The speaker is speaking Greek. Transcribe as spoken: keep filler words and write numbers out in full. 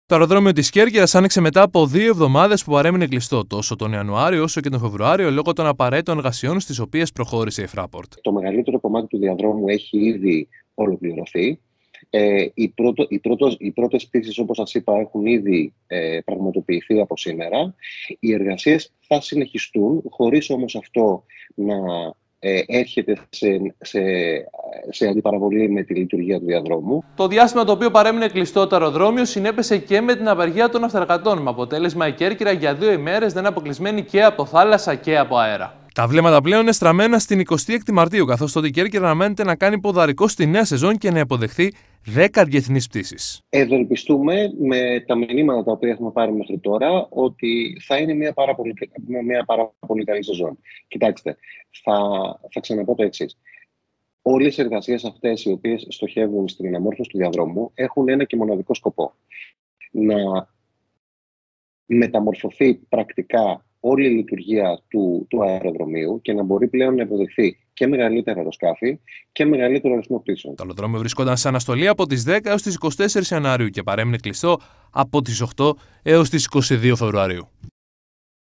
Το αεροδρόμιο της Κέρκυρας άνοιξε μετά από δύο εβδομάδες που παρέμεινε κλειστό, τόσο τον Ιανουάριο όσο και τον Φεβρουάριο, λόγω των απαραίτητων εργασιών στις οποίες προχώρησε η Fraport. Το μεγαλύτερο κομμάτι του διαδρόμου έχει ήδη ολοκληρωθεί. Ε, οι, πρώτο, οι, πρώτος, οι πρώτες πτήσεις, όπως σας είπα, έχουν ήδη ε, πραγματοποιηθεί από σήμερα. Οι εργασίες θα συνεχιστούν, χωρίς όμως αυτό να ε, έρχεται σε, σε, σε αντιπαραβολή με τη λειτουργία του διαδρόμου. Το διάστημα το οποίο παρέμεινε κλειστό το αεροδρόμιο συνέπεσε και με την απεργία των ναυτεργατών, με αποτέλεσμα η Κέρκυρα για δύο ημέρες δεν αποκλεισμένη και από θάλασσα και από αέρα. Τα βλέμματα πλέον είναι στραμμένα στην εικοστή έκτη Μαρτίου, καθώς τότε η Κέρκυρα αναμένεται να κάνει ποδαρικό στη νέα σεζόν και να υποδεχθεί δέκα διεθνείς πτήσεις. Ευελπιστούμε με τα μηνύματα τα οποία έχουμε πάρει μέχρι τώρα ότι θα είναι μια πάρα πολύ, μια πάρα πολύ καλή σεζόν. Κοιτάξτε, θα, θα ξαναπώ το εξής. Όλες οι εργασίες αυτές οι οποίες στοχεύουν στην αναμόρφωση του διαδρόμου έχουν ένα και μοναδικό σκοπό. Να μεταμορφωθεί πρακτικά όλη η λειτουργία του, του αεροδρομίου και να μπορεί πλέον να υποδεχθεί και μεγαλύτερα αεροσκάφη και μεγαλύτερο αριθμό πτήσεων. Το αεροδρόμιο βρισκόταν σε αναστολή από τις δέκα έως τις είκοσι τέσσερις Ιανουαρίου και παρέμεινε κλειστό από τις οκτώ έως τις είκοσι δύο Φεβρουαρίου.